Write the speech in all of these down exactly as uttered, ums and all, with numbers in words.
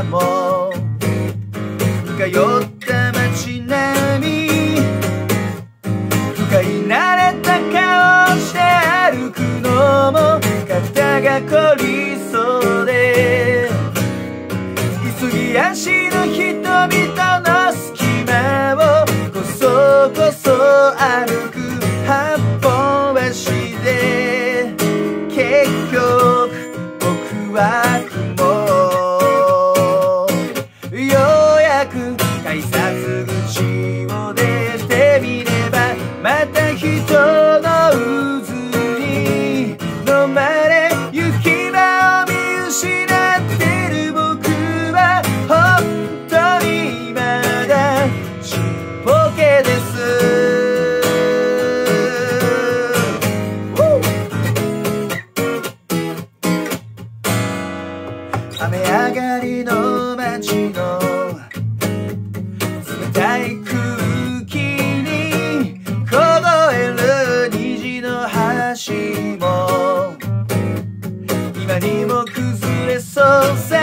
らも深寄った街並み、深い慣れた顔して歩くのも肩が凝りそうで、急ぎ足の人々の隙間をこそこそ歩く八本橋で、結局僕は雲、ようやく改札口を出てみれば、また人の渦に飲まれ行き場を見失ってる僕は本当にまだちっぽけです。雨上がりの街の冷たい空気に凍える虹の橋も今にも崩れそうさ。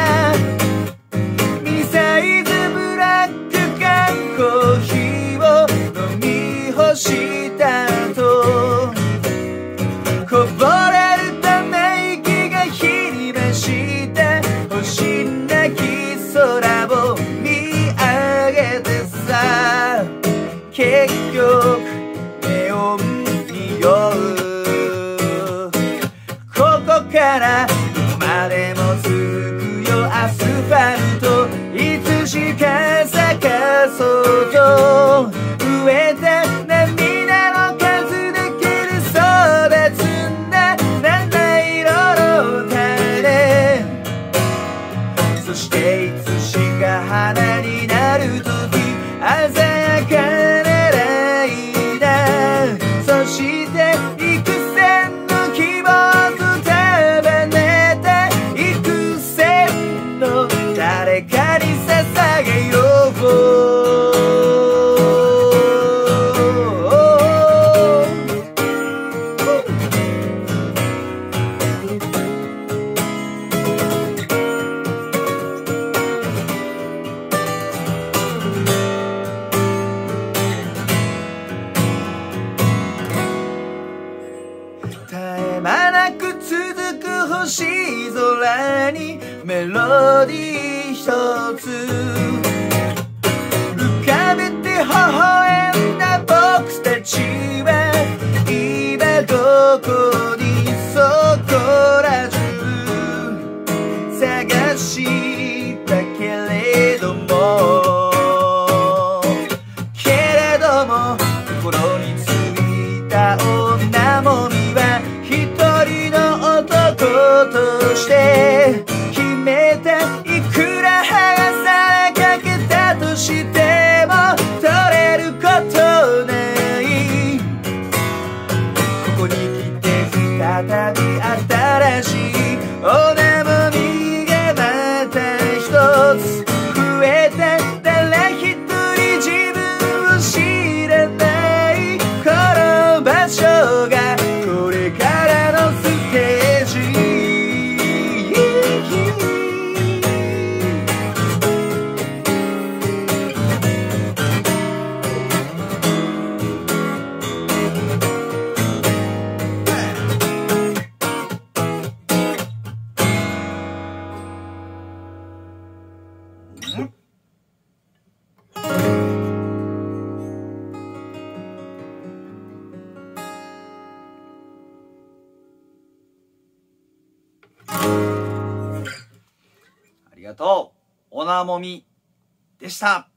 ミニサイズブラック缶コーヒーを飲み干した後、こぼれるため息がひりました星なき空を見上げてさ、結局ネオンに酔う。ここからどこまでも続くよアスファルト、いつしか逆そうと増えた涙の数だけでそう別な七色の種、そしていつしか花になるとき鮮やかなライダー、そして幾千の希望と束ねた幾千の誰かに捧げよう。絶え間なく続く星空にメロディー一つ浮かべて微笑んだ僕たちは今どこにそこら中探したけれども、けれども心についた女もみは一人の男として決めた。いくら剥がされかけたとしても取れることない。ここに来て再び新しいおなもみがまた一つ増えた。誰一人自分を知らないこの場所がこれからのステージ。ありがとう。おなもみでした。